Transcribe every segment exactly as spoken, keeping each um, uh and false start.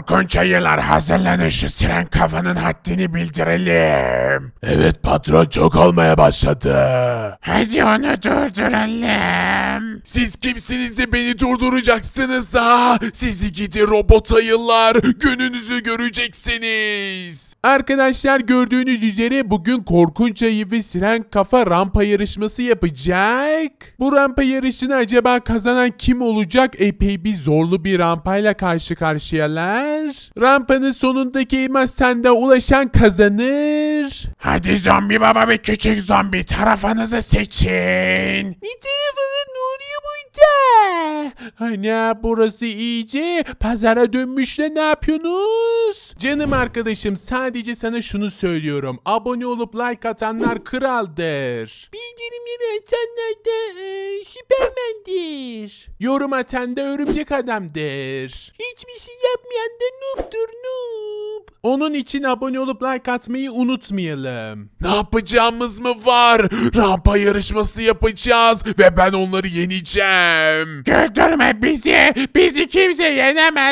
Korkunç ayılar, hazırlanın, şu siren kafanın haddini bildirelim. Evet patron, çok olmaya başladı. Hadi onu durduralım. Siz kimsiniz de beni durduracaksınız ha? Sizi gidi robot ayılar, gününüzü göreceksiniz. Arkadaşlar, gördüğünüz üzere bugün korkunç ayı ve siren kafa rampa yarışması yapacak. Bu rampa yarışını acaba kazanan kim olacak? Epey bir zorlu bir rampayla karşı karşıyalar. Rampanın sonundaki elmas sende ulaşan kazanır. Hadi zombi baba ve küçük zombi, tarafınızı seçin. Ne tarafını, ne oluyor burada? Ana, burası iyice pazara dönmüş de ne yapıyorsunuz? Canım arkadaşım, sadece sana şunu söylüyorum. Abone olup like atanlar kraldır. Bildirimleri atanlar da e, süpermendir. Yorum atan da örümcek adamdır. Hiçbir şey yapmayan da noob'dur, noob. Onun için abone olup like atmayı unutmayalım. Ne yapacağımız mı var? Rampa yarışması yapacağız ve ben onları yeneceğim. Güldürme bizi. Bizi kimse yenemez.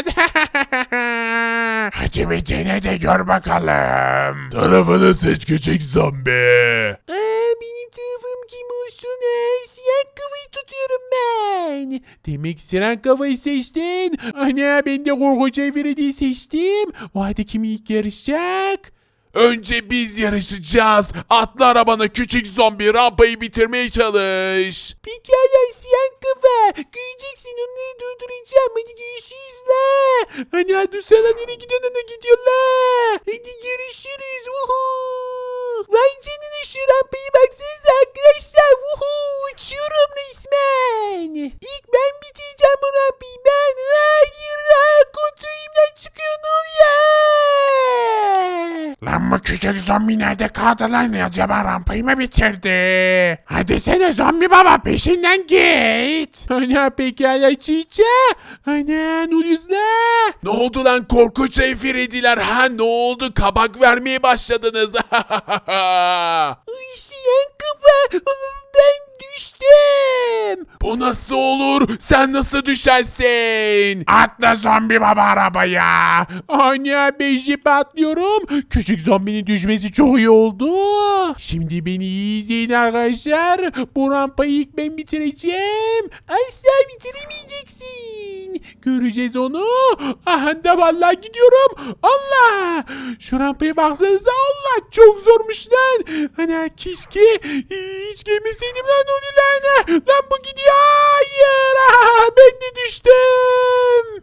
Hadi bir dene de gör bakalım. Tarafını seç küçük zombi. Aa, benim tarafım kim olsun? Ee, siyah kafayı tutuyorum ben. Demek siren kafayı seçtin. Ana, ben de korkunç Everett'i seçtim. O halde kim ilk yarışacak? Önce biz yarışacağız. Atla arabana küçük zombi, rampayı bitirmeye çalış. Pekala siyah kafa. Göreceksin, onları durduracağım. Hadi görüşürüz la. Ana, dur sana, nereye gidiyorsun? Ana, gidiyorlar. Hadi görüşürüz. Vuhuu. Vay canına, şu rampayı baksanıza arkadaşlar. Vuhuu. Uçuyorum resmen. İlk ben bitireceğim bu rampayı. Ben. Hayır. Ha, kontrolümden çıkıyor. Ne oluyor? Lan bu küçük zombi nerede kaldı lan? Acaba rampayı mı bitirdi? Hadi sene zombi baba, peşinden git. Ana, pekala çiçe. Ana, ne oluyoruz la? Ne oldu lan korkunç Everett'ler? Ha, ne oldu? Kabak vermeye başladınız. Siyah kafa. Ben düştüm. Bu nasıl olur? Sen nasıl düşersin? Atla zombi baba arabaya. Ana, ben jip atlıyorum. Küçük zombinin düşmesi çok iyi oldu. Şimdi beni iyi izleyin arkadaşlar. Bu rampayı ilk ben bitireceğim. Asla bitiremeyeceksin. Göreceğiz onu. Aha da vallahi gidiyorum. Allah. Şu rampaya baksanıza. Allah, çok zormuş lan. Ana, keşke hiç gelmeseydim lan onu lan. Lan bu gidiyor. Hayır. Aha, ben de düştüm.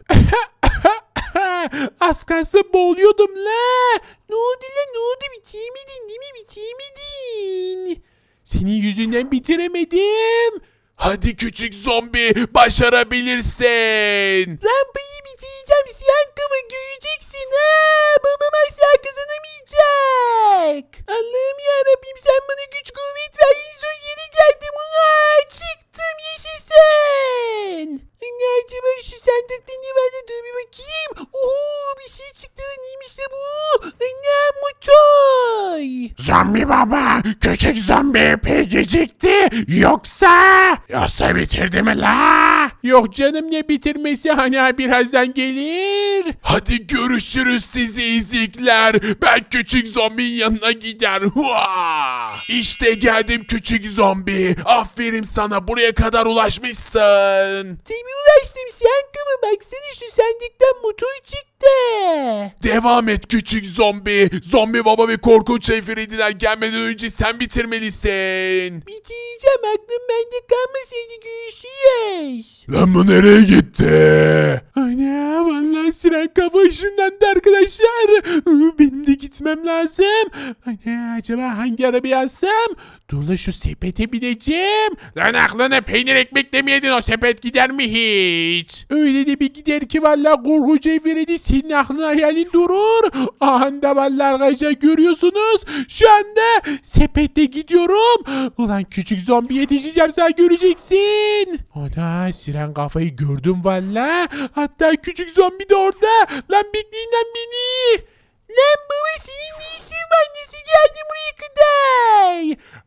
Az kalsın boğuluyordum la. Ne oldu la, ne oldu? Bitiremedin değil mi? Bitiremedin. Senin yüzünden bitiremedim. Hadi küçük zombi, başarabilirsin. Rampayı bitireceğim, siyah kafa, göreceksin ha. Babam asla kazanamayacak. Allah'ım yarabbim, sen bana güç kuvvet ver. En son yere geldim. Aa, çıktım, yaşasın. Ne acaba şu sandıkta ne var da, dur bir bakayım. Oo, bir şey çıktı. Neymiş de bu? Ana, motor. Zombi baba, küçük zombi epey gecikti. Yoksa... Yoksa bitirdi mi la? Yok canım, ne bitirmesi, hani birazdan gelir. Hadi görüşürüz sizi izikler. Ben küçük zombinin yanına gider. Hua! İşte geldim küçük zombi. Aferin sana, buraya kadar ulaşmışsın. Tabii ulaştım, sen kımı, baksana şu sandıktan motor çıktı. Devam et küçük zombi. Zombi baba ve korkunç Everett'ler gelmeden önce sen bitirmelisin. Bitireceğim, aklım bende kalmasaydı. Görüşürüz. Lan bu nereye gitti? Ana, vallahi siren kafa ışınlandı arkadaşlar. Benim de gitmem lazım. Ana, acaba hangi arabayı alsam? Dur la, şu sepete bineceğim. Lan aklına peynir ekmek demeyedin, o sepet gider mi hiç? Öyle de bir gider ki vallahi korkunç Everett'i, senin aklın hayalin durur. Anda vallahi arkadaşlar, görüyorsunuz. Şu anda sepette gidiyorum. Ulan küçük zombi, yetişeceğim, sen göreceksin. Ana, siren kafayı gördüm vallahi. Hatta küçük zombi de orada. Lan bekleyin lan beni. Lan baba, senin ne işin var? Nasıl geldin buraya kadar?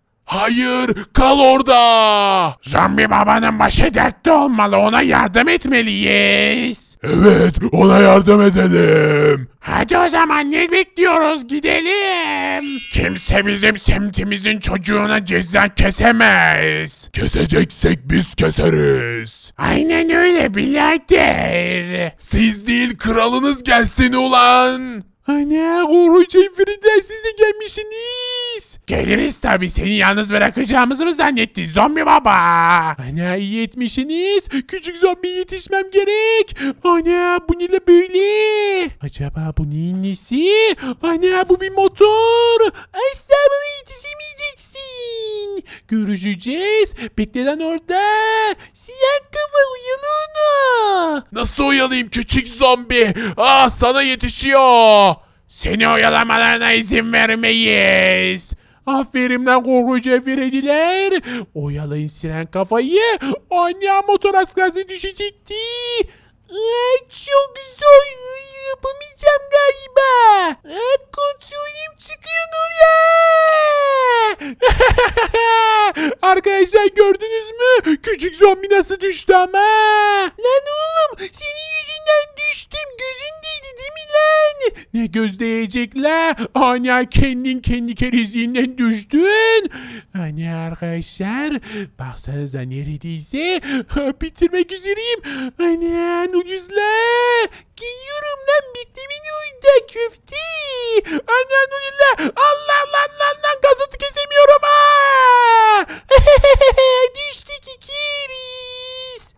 Hayır, kal orada. Zombi babanın başı dertte olmalı, ona yardım etmeliyiz. Evet, ona yardım edelim. Hadi o zaman ne bekliyoruz, gidelim. Kimse bizim semtimizin çocuğuna ceza kesemez. Keseceksek biz keseriz. Aynen öyle birader. Siz değil kralınız gelsin ulan. Ana koruyucu Frida, siz de gelmişsiniz. Geliriz tabi, seni yalnız bırakacağımızı mı zannetti zombi baba? Ana iyi etmişsiniz. Küçük zombi yetişmem gerek. Ana bu ne la böyle? Acaba bu neyin nesi? Ana bu bir motor. Asla bana yetişemeyeceksin. Görüşeceğiz. Bekle lan orada. Siyah kafa, uyalı onu. Nasıl oyalayayım küçük zombi? Ah, sana yetişiyor. Seni oyalamalarına izin vermeyiz. Aferin lan korkunç efendiler. Oyalayın siren kafayı. Anne motor az kalsın düşecekti. Ay, çok zor. Yapamayacağım galiba. Ay, kontrolüm çıkıyor oraya. Arkadaşlar gördünüz mü? Küçük zombi nasıl düştü ama. Lan oğlum, senin yüzünden düştüm. Gözündeydi değil mi lan? Ne göz değecek la? Ana kendin kendi kerizliğinden düştün. Ana arkadaşlar baksanıza neredeyse bitirmek üzereyim. Ana Nuyuzla. Geliyorum lan, bekle beni orada köfte. Ana Nuyuzla. Allah lan lan lan gazını kesemiyorum ha. Düştük ikiriz.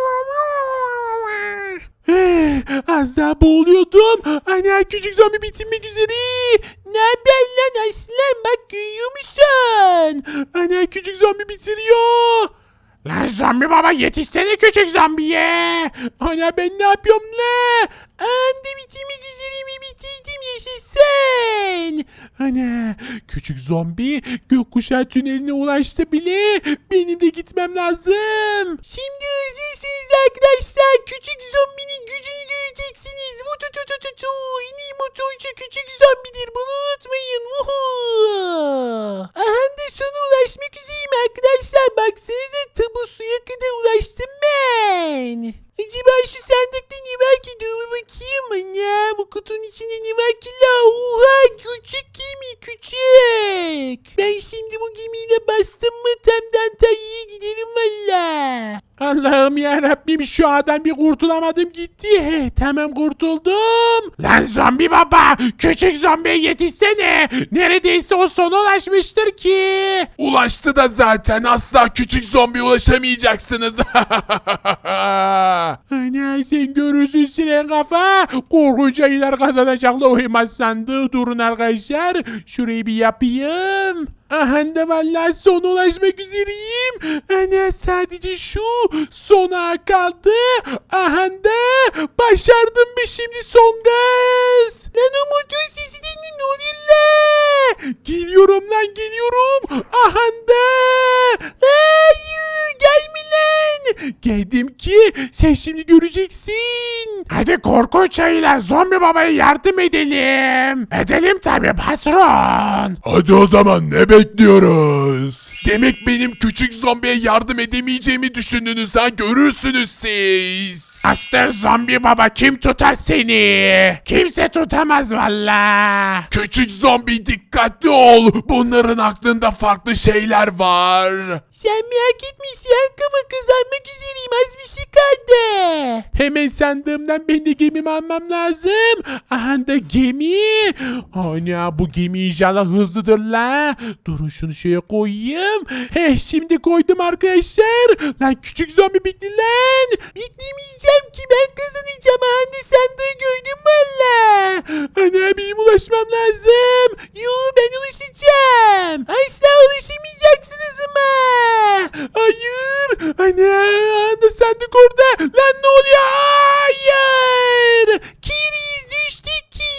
Az daha boğuluyordum. Ana küçük zombi bitirmek üzere. Ne haber lan aslan, bak görüyor musun? Ana küçük zombi bitiriyor. Lan zombi baba yetişsene küçük zombiye. Ana ben ne yapıyorum la? Anda bitirmek üzereyim, bitirdim, yaşasın. Ana küçük zombi gökkuşağı tüneline ulaştı bile. Benim de gitmem lazım. Şimdi hazırsınız arkadaşlar. Küçük zombinin gücünü göreceksiniz. Vutututututu. İni motorcu küçük zombidir, bunu unutmayın. Vuhu. Aha da sona ulaşmak üzereyim arkadaşlar. Baksanıza tabu suya kadar ulaştım ben. Acaba şu sandıkta ne var ki? Dur bir bakayım. Ana bu kutunun içinde ne var ki la? Oha, küçük gemi, küçük. Ben şimdi bu gemiyle bastım mı tam Antalya'ya giderim valla. Allah'ım ya Rabbim, şu adam bir kurtulamadım gitti. He, tamam kurtuldum. Lan zombi baba, küçük zombiye yetişsene. Neredeyse o sona ulaşmıştır ki. Ulaştı da zaten, asla küçük zombi ulaşamayacaksınız. Ana sen görürsün siren kafa. Korkunç ayılar kazanacakla uymazsan da durun arkadaşlar. Şurayı bir yapayım. Aha da vallahi sona ulaşmak üzereyim. Ana sadece şu sona kaldı. Aha da başardım be, şimdi son gaz. Lan o motor sesinden ne oluyor la? Geliyorum lan, geliyorum. Aha da. Hayır, gelme lan. Geldim ki sen şimdi göreceksin. Hadi korkunç ayılar, zombi babaya yardım edelim. Edelim tabi patron. Hadi o zaman ne bekliyoruz? Demek benim küçük zombiye yardım edemeyeceğimi düşündünüz ha, görürsünüz siz. Aster zombi baba, kim tutar seni? Kimse tutamaz valla. Küçük zombi dikkatli ol, bunların aklında farklı şeyler var. Sen merak etme, siyah kafa kazanmak üzereyim, az bir şey kaldı. Hemen sandığımdan ben de gemimi almam lazım. Aha da gemi. Ana bu gemi inşallah hızlıdır la. Durun şunu şöyle koyayım. Heh, şimdi koydum arkadaşlar. Lan küçük zombi bekle lan. Beklemeyeceğim ki, ben kazanacağım. Anne sandığı gördüm valla. Ana benim ulaşmam lazım. Yo, ben ulaşacağım. Asla ulaşamayacaksınız ama. Hayır. Ana, ana sandık orada. Lan ne oluyor? Hayır. Kiriz düştük ki.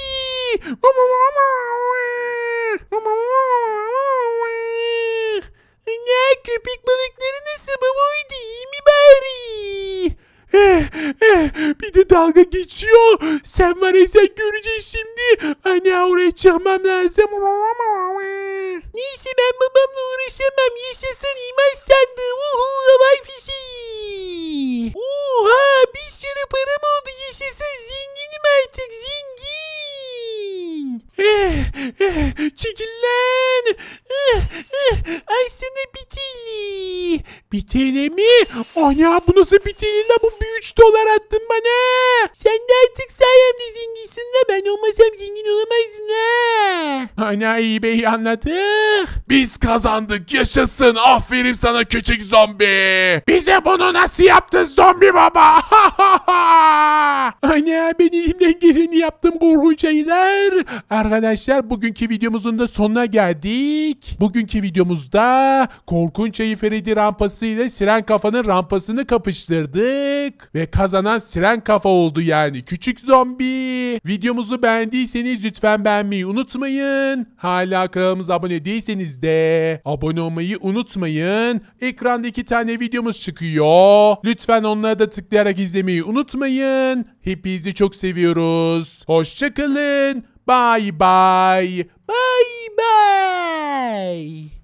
Ne, köpek balıkları nasıl babaydı, iyi mi bari? Eh, eh, bir de dalga geçiyor. Sen var ya, sen göreceksin şimdi. Anne oraya çıkmam lazım. Neyse ben babamla uğraşamam. Yaşasın imaj sandığı. Uhu havai fişeği. Oha bir sürü param oldu. Yaşasın zenginim artık zengin. Çekil lan. Ay sana bir T L. Bir T L mi? Ana bu nasıl bir T L lan? Bu bir üç dolar attın bana. Sen de artık sayemde zenginsin la. Ben olmasam zengin olamazdın ha. Ana iyi bey anladık. Biz kazandık yaşasın. Aferin sana küçük zombi. Bize bunu nasıl yaptın zombi baba? Ana ben elimden geleni yaptım korkunç şeyler. Arkadaşlar bugünkü videomuzun da sonuna geldik. Bugünkü videomuzda korkunç ayı Freddy rampası ile Siren Kafa'nın rampasını kapıştırdık. Ve kazanan Siren Kafa oldu yani küçük zombi. Videomuzu beğendiyseniz lütfen beğenmeyi unutmayın. Hala kanalımıza abone değilseniz de abone olmayı unutmayın. Ekranda iki tane videomuz çıkıyor. Lütfen onlara da tıklayarak izlemeyi unutmayın. Hepinizi çok seviyoruz. Hoşçakalın. Bye bye. Bye.